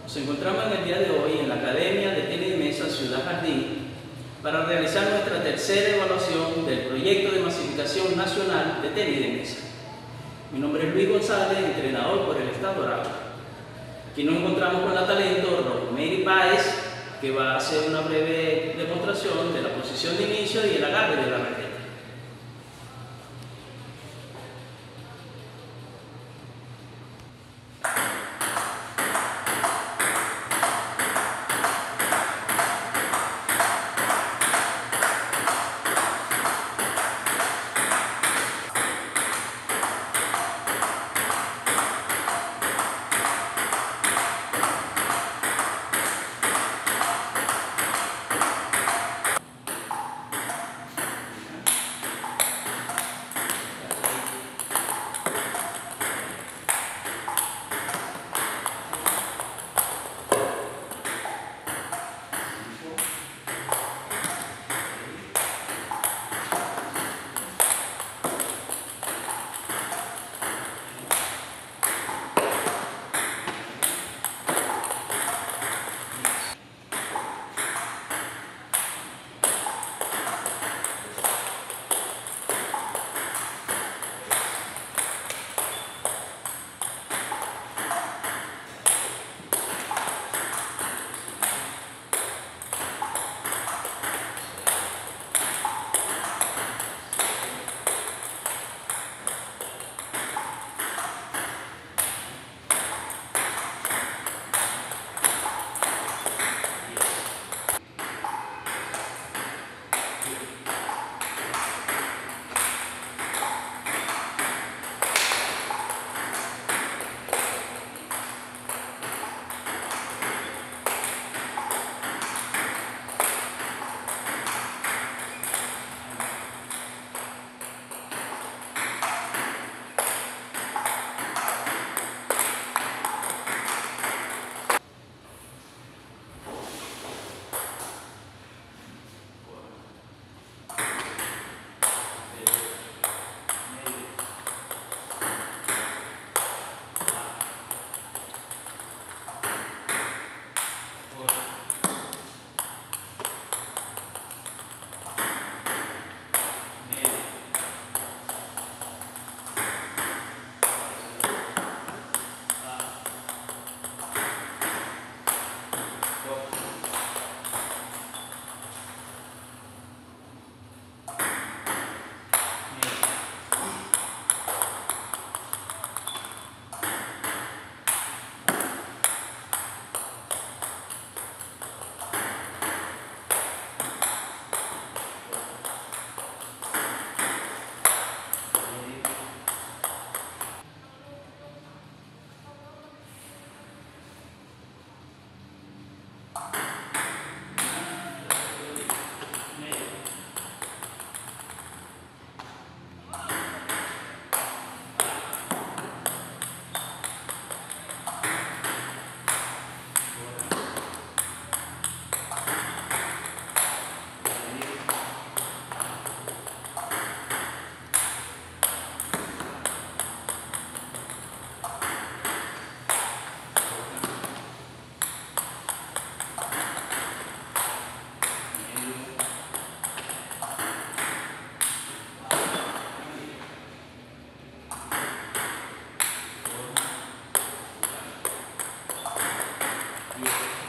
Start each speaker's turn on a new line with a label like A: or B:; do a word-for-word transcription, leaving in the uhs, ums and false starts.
A: Nos encontramos en el día de hoy en la Academia de Tenis de Mesa Ciudad Jardín para realizar nuestra tercera evaluación del proyecto de masificación nacional de tenis de mesa. Mi nombre es Luis González, entrenador por el Estado Aragua. Aquí nos encontramos con la talento Rosemary Páez, que va a hacer una breve demostración de la posición de inicio y el agarre de la raqueta.
B: Yeah.